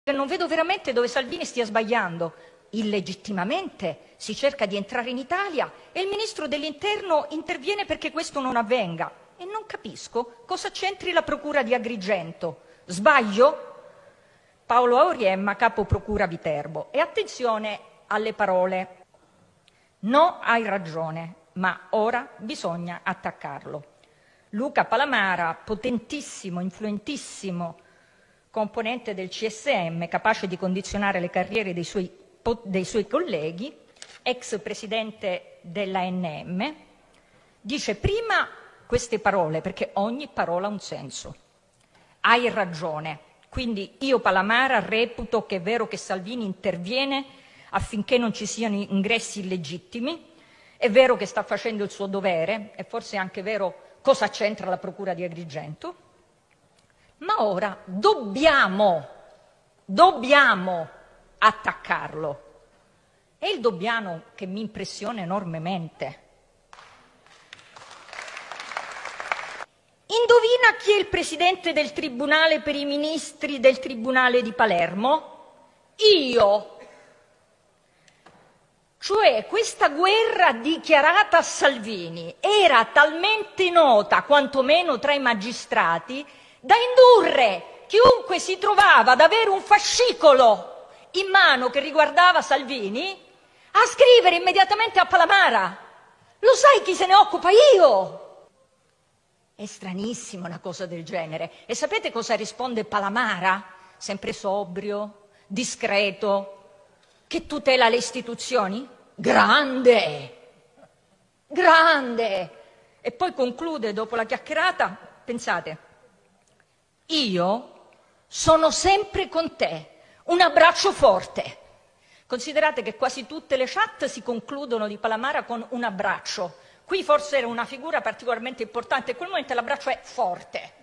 Non vedo veramente dove Salvini stia sbagliando. Illegittimamente si cerca di entrare in Italia e il ministro dell'Interno interviene perché questo non avvenga. E non capisco cosa c'entri la procura di Agrigento. Sbaglio? Paolo Auriemma, capo procura Viterbo. E attenzione alle parole. No, hai ragione, ma ora bisogna attaccarlo. Luca Palamara, potentissimo, influentissimo componente del CSM, capace di condizionare le carriere dei suoi colleghi, ex presidente dell'ANM, dice prima queste parole, perché ogni parola ha un senso. Hai ragione, quindi io Palamara reputo che è vero che Salvini interviene affinché non ci siano ingressi illegittimi, è vero che sta facendo il suo dovere, è forse anche vero cosa c'entra la procura di Agrigento, ma ora dobbiamo attaccarlo. È il dobbiamo che mi impressiona enormemente. Indovina chi è il presidente del Tribunale per i ministri del Tribunale di Palermo? Io. Cioè questa guerra dichiarata a Salvini era talmente nota, quantomeno tra i magistrati, da indurre chiunque si trovava ad avere un fascicolo in mano che riguardava Salvini a scrivere immediatamente a Palamara. Lo sai chi se ne occupa? Io! È stranissima una cosa del genere. E sapete cosa risponde Palamara? Sempre sobrio, discreto, che tutela le istituzioni? Grande! Grande! E poi conclude dopo la chiacchierata, pensate, io sono sempre con te, un abbraccio forte. Considerate che quasi tutte le chat si concludono di Palamara con un abbraccio. Qui forse era una figura particolarmente importante, in quel momento l'abbraccio è forte.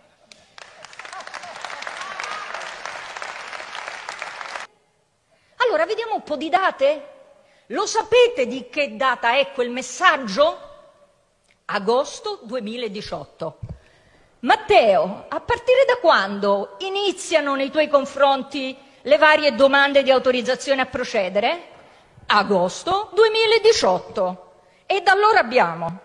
Allora, vediamo un po' di date. Lo sapete di che data è quel messaggio? Agosto 2018. Matteo, a partire da quando iniziano nei tuoi confronti le varie domande di autorizzazione a procedere? Agosto 2018. E da allora abbiamo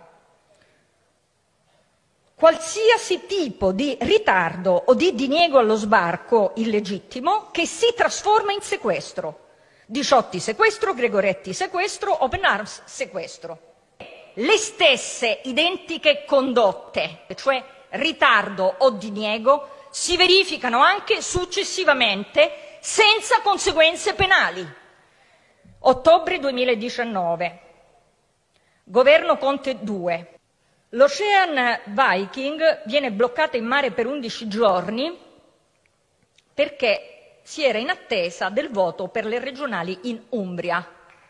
qualsiasi tipo di ritardo o di diniego allo sbarco illegittimo che si trasforma in sequestro. Diciotti sequestro, Gregoretti sequestro, Open Arms sequestro. Le stesse identiche condotte, cioè ritardo o diniego, si verificano anche successivamente senza conseguenze penali. Ottobre 2019. Governo Conte 2. L'Ocean Viking viene bloccata in mare per 11 giorni perché si era in attesa del voto per le regionali in Umbria.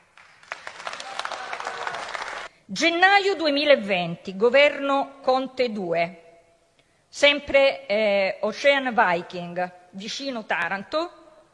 Gennaio 2020, governo Conte 2, sempre Ocean Viking, vicino Taranto,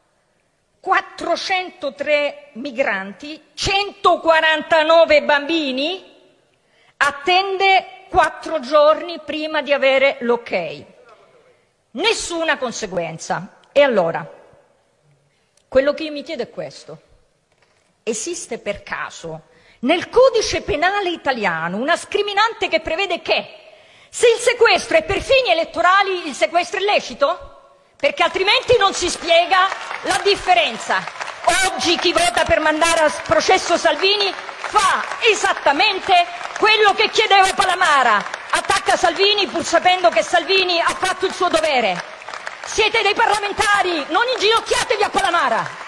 403 migranti, 149 bambini, attende 4 giorni prima di avere l'ok. Nessuna conseguenza. E allora, quello che io mi chiedo è questo. Esiste per caso nel codice penale italiano una scriminante che prevede che se il sequestro è per fini elettorali il sequestro è lecito? Perché altrimenti non si spiega la differenza. Oggi chi vota per mandare a processo Salvini fa esattamente quello che chiedeva Palamara. Attacca Salvini pur sapendo che Salvini ha fatto il suo dovere. Siete dei parlamentari, non inginocchiatevi a Palamara.